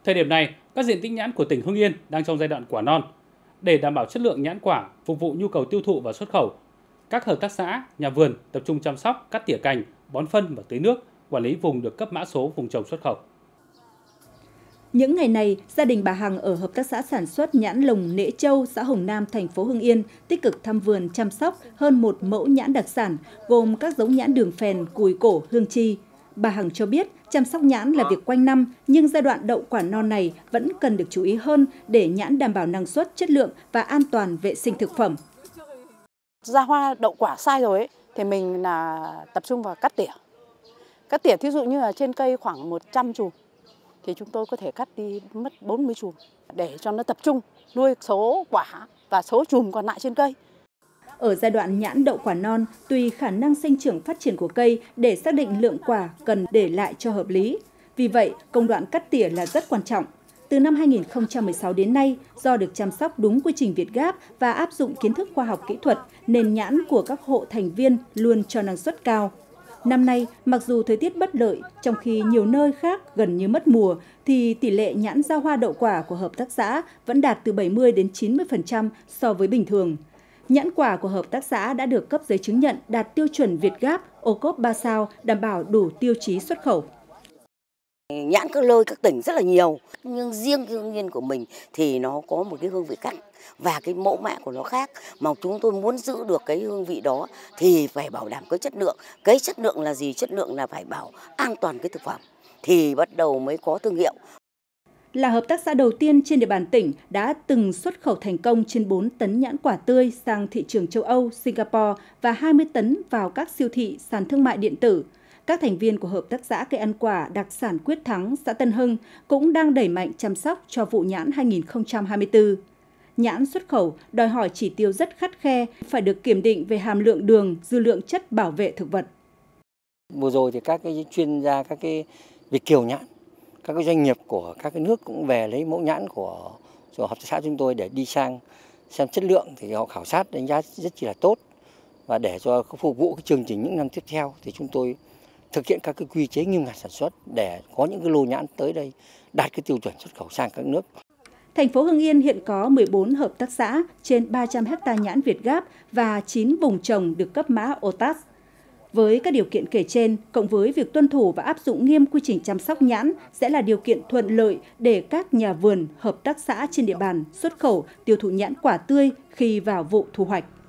Thời điểm này, các diện tích nhãn của tỉnh Hưng Yên đang trong giai đoạn quả non. Để đảm bảo chất lượng nhãn quả phục vụ nhu cầu tiêu thụ và xuất khẩu, các hợp tác xã, nhà vườn tập trung chăm sóc, cắt tỉa cành, bón phân và tưới nước, quản lý vùng được cấp mã số vùng trồng xuất khẩu. Những ngày này, gia đình bà Hằng ở Hợp tác xã sản xuất nhãn lồng Nễ Châu, xã Hồng Nam, thành phố Hưng Yên tích cực thăm vườn chăm sóc hơn 1 mẫu nhãn đặc sản, gồm các giống nhãn đường phèn, cùi cổ, hương chi. Bà Hằng cho biết chăm sóc nhãn là việc quanh năm, nhưng giai đoạn đậu quả non này vẫn cần được chú ý hơn để nhãn đảm bảo năng suất, chất lượng và an toàn vệ sinh thực phẩm. Ra hoa đậu quả sai rồi ấy, thì mình là tập trung vào cắt tỉa. Cắt tỉa thí dụ như là trên cây khoảng 100 chùm thì chúng tôi có thể cắt đi mất 40 chùm để cho nó tập trung nuôi số quả và số chùm còn lại trên cây. Ở giai đoạn nhãn đậu quả non, tùy khả năng sinh trưởng phát triển của cây để xác định lượng quả cần để lại cho hợp lý. Vì vậy, công đoạn cắt tỉa là rất quan trọng. Từ năm 2016 đến nay, do được chăm sóc đúng quy trình Việt Gáp và áp dụng kiến thức khoa học kỹ thuật, nên nhãn của các hộ thành viên luôn cho năng suất cao. Năm nay, mặc dù thời tiết bất lợi, trong khi nhiều nơi khác gần như mất mùa, thì tỷ lệ nhãn ra hoa đậu quả của hợp tác xã vẫn đạt từ 70 đến 90% so với bình thường. Nhãn quả của hợp tác xã đã được cấp giấy chứng nhận đạt tiêu chuẩn Việt Gáp, ô cốp 3 sao, đảm bảo đủ tiêu chí xuất khẩu. Nhãn các nơi các tỉnh rất là nhiều, nhưng riêng cái Hưng Yên của mình thì nó có một cái hương vị khác và cái mẫu mã của nó khác, mà chúng tôi muốn giữ được cái hương vị đó thì phải bảo đảm cái chất lượng. Cái chất lượng là gì? Chất lượng là phải bảo an toàn cái thực phẩm thì bắt đầu mới có thương hiệu. Là hợp tác xã đầu tiên trên địa bàn tỉnh đã từng xuất khẩu thành công trên 4 tấn nhãn quả tươi sang thị trường châu Âu, Singapore và 20 tấn vào các siêu thị, sàn thương mại điện tử. Các thành viên của Hợp tác xã cây ăn quả đặc sản Quyết Thắng, xã Tân Hưng cũng đang đẩy mạnh chăm sóc cho vụ nhãn 2024. Nhãn xuất khẩu đòi hỏi chỉ tiêu rất khắt khe, phải được kiểm định về hàm lượng đường, dư lượng chất bảo vệ thực vật. Vừa rồi thì các cái chuyên gia, các cái Việt kiều nhãn, các cái doanh nghiệp của các cái nước cũng về lấy mẫu nhãn của hợp tác xã chúng tôi để đi sang xem chất lượng, thì họ khảo sát đánh giá rất chỉ là tốt, và để cho phục vụ cái chương trình những năm tiếp theo thì chúng tôi thực hiện các cái quy chế nghiêm ngặt sản xuất để có những cái lô nhãn tới đây đạt cái tiêu chuẩn xuất khẩu sang các nước. Thành phố Hưng Yên hiện có 14 hợp tác xã trên 300 ha nhãn Việt Gáp và 9 vùng trồng được cấp mã OTAS. Với các điều kiện kể trên, cộng với việc tuân thủ và áp dụng nghiêm quy trình chăm sóc nhãn sẽ là điều kiện thuận lợi để các nhà vườn, hợp tác xã trên địa bàn xuất khẩu tiêu thụ nhãn quả tươi khi vào vụ thu hoạch.